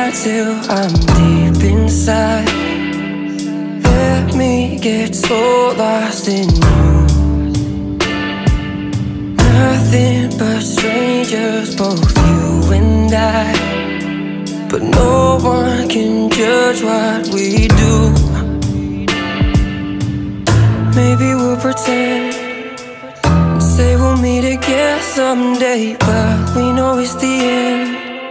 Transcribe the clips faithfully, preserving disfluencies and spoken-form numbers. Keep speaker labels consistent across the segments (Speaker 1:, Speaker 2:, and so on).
Speaker 1: try till I'm deep inside. Let me get so lost in you. Nothing but strangers, both you and I. But no one can judge what we do. Maybe we'll pretend and say we'll meet again someday, but we know it's the end.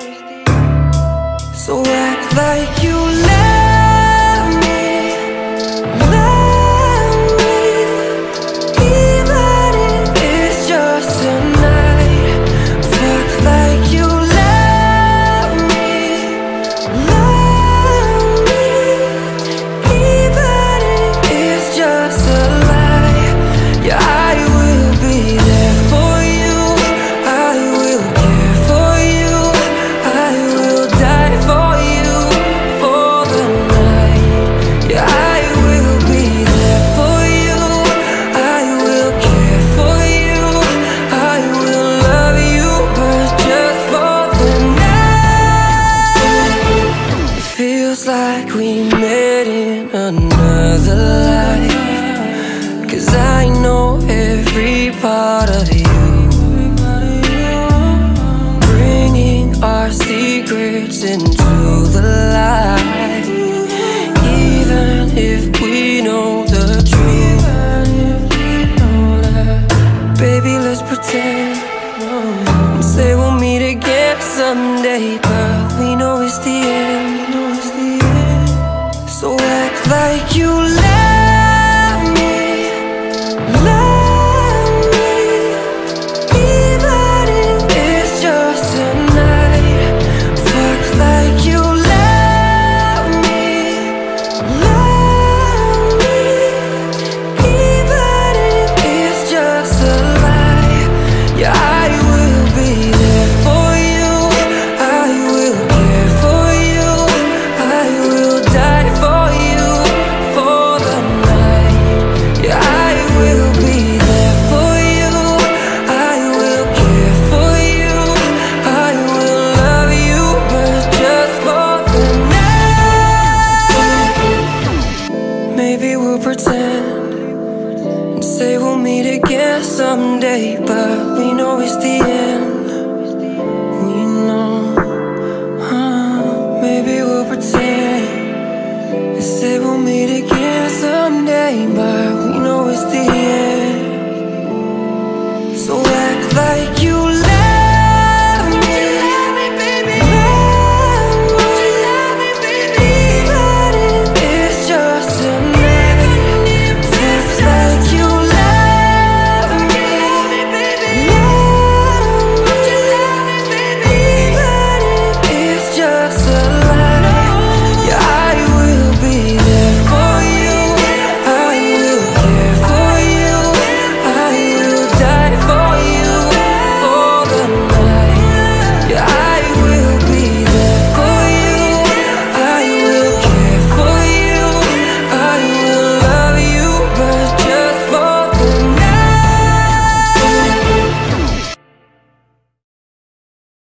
Speaker 1: So act like you love me, love me, even if it's just tonight. Fuck like you love me, love me, even if it's just a lie. Yeah, I will be there for you, I will care for you, I will die for you for the night. Yeah, I will be there for you, I will care for you, I will love you, but just for the night. It feels like we met in another life, 'cause I know every part of you, bringing our secrets into the light. Even if we know the truth, baby, let's pretend and say we'll meet again someday, but we know it's the end. So act like you love me, love me, even if it's just tonight. Fuck like you love me, love me, even if it's just a lie. Yeah, I will be there for you, I will care for you, I will die for you for the night. Yeah, I will be there for you, I will care for you, I will love you, but just for the night. Maybe we'll pretend and say we'll meet again someday, but we know it's the end. We know, huh? Maybe we'll pretend and say we'll meet again someday, but we know it's the end. So act like